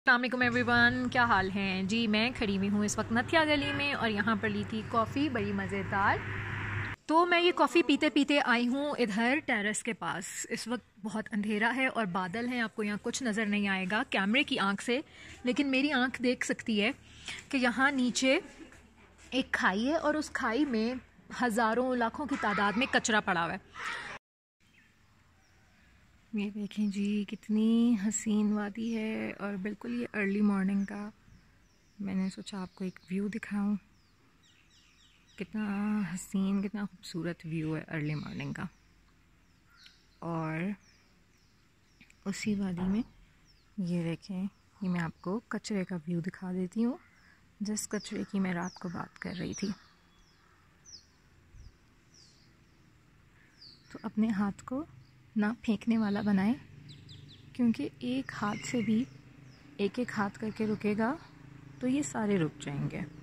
अस्सलाम एवरीवन, क्या हाल हैं जी। मैं खड़ी हुई हूँ इस वक्त नथिया गली में और यहाँ पर ली थी कॉफ़ी बड़ी मज़ेदार। तो मैं ये कॉफ़ी पीते पीते आई हूँ इधर टेरेस के पास। इस वक्त बहुत अंधेरा है और बादल हैं, आपको यहाँ कुछ नज़र नहीं आएगा कैमरे की आंख से, लेकिन मेरी आंख देख सकती है कि यहाँ नीचे एक खाई है और उस खाई में हज़ारों लाखों की तादाद में कचरा पड़ा हुआ है। ये देखें जी, कितनी हसीन वादी है और बिल्कुल ये अर्ली मॉर्निंग का मैंने सोचा आपको एक व्यू दिखाऊं। कितना हसीन, कितना खूबसूरत व्यू है अर्ली मॉर्निंग का। और उसी वादी में ये देखें, ये मैं आपको कचरे का व्यू दिखा देती हूँ, जिस कचरे की मैं रात को बात कर रही थी। तो अपने हाथ को ना फेंकने वाला बनाएं, क्योंकि एक हाथ से भी एक एक हाथ करके रुकेगा तो ये सारे रुक जाएंगे।